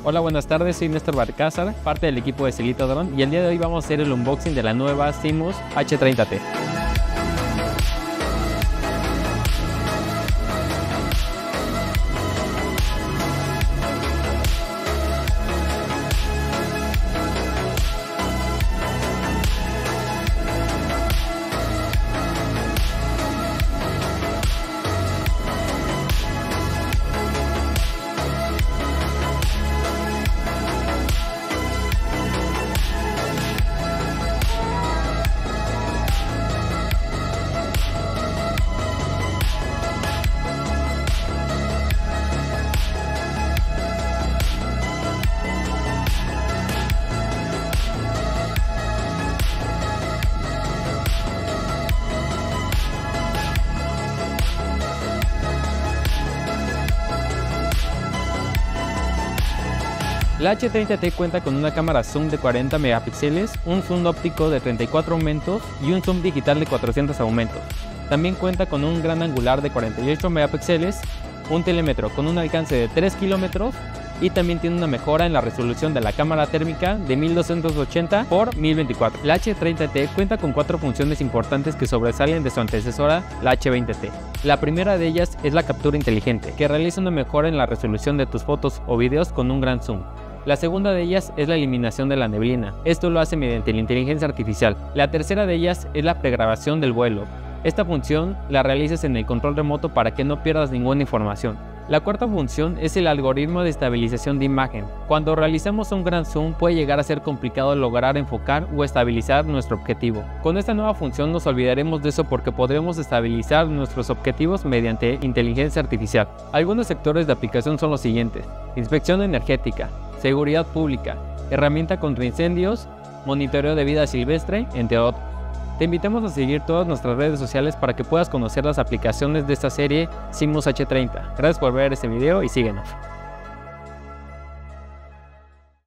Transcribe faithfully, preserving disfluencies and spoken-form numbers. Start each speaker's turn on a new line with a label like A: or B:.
A: Hola, buenas tardes, soy Néstor Barcázar, parte del equipo de Celito Drone, y el día de hoy vamos a hacer el unboxing de la nueva Simmus H treinta T. La H treinta T cuenta con una cámara zoom de cuarenta megapíxeles, un zoom óptico de treinta y cuatro aumentos y un zoom digital de cuatrocientos aumentos. También cuenta con un gran angular de cuarenta y ocho megapíxeles, un telémetro con un alcance de tres kilómetros y también tiene una mejora en la resolución de la cámara térmica de mil doscientos ochenta por mil veinticuatro. La H treinta T cuenta con cuatro funciones importantes que sobresalen de su antecesora, la H veinte T. La primera de ellas es la captura inteligente, que realiza una mejora en la resolución de tus fotos o videos con un gran zoom. La segunda de ellas es la eliminación de la neblina. Esto lo hace mediante la inteligencia artificial. La tercera de ellas es la pregrabación del vuelo. Esta función la realizas en el control remoto para que no pierdas ninguna información. La cuarta función es el algoritmo de estabilización de imagen. Cuando realizamos un gran zoom puede llegar a ser complicado lograr enfocar o estabilizar nuestro objetivo. Con esta nueva función nos olvidaremos de eso porque podremos estabilizar nuestros objetivos mediante inteligencia artificial. Algunos sectores de aplicación son los siguientes: inspección energética, seguridad pública, herramienta contra incendios, monitoreo de vida silvestre, entre otros. Te invitamos a seguir todas nuestras redes sociales para que puedas conocer las aplicaciones de esta serie Simmus H treinta. Gracias por ver este video y síguenos.